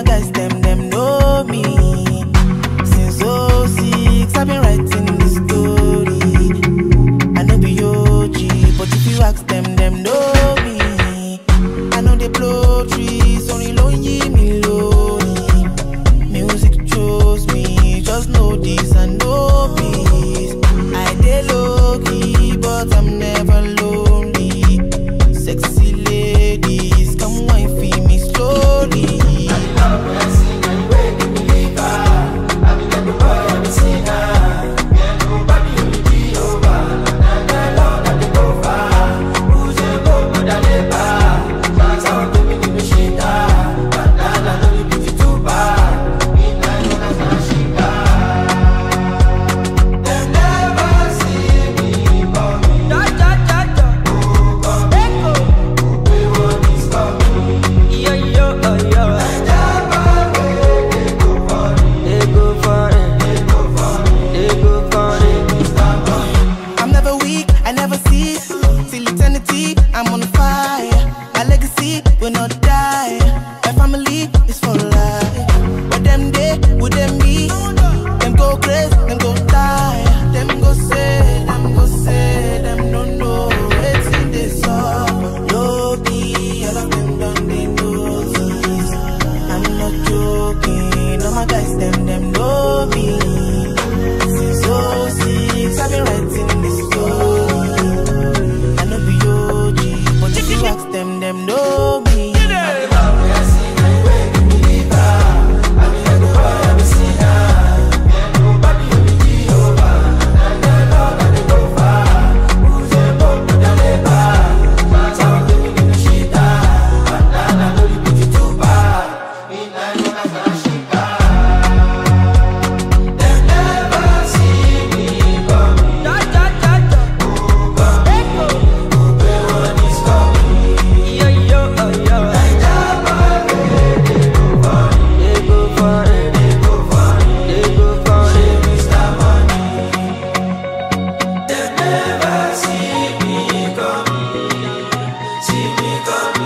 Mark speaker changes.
Speaker 1: guys, them know me. Since '06, I've been writing this story. I know be OG, but if you ask them know me. I know they blow trees, only lonely me lonely. Music chose me, just know this and know peace. I dey low key, but I'm never lonely. Sexy ladies, come wine for me slowly. I never cease, till eternity, I'm on fire. My legacy will not die. My family is for life. But them day, would them be? Them go crazy, them go die. Them go say, them don't know. It's in this song. Low-key, all of them done they notice. I'm not joking, all my guys, them know me. Since '06, I've been writing this story. Them know me.
Speaker 2: See me come.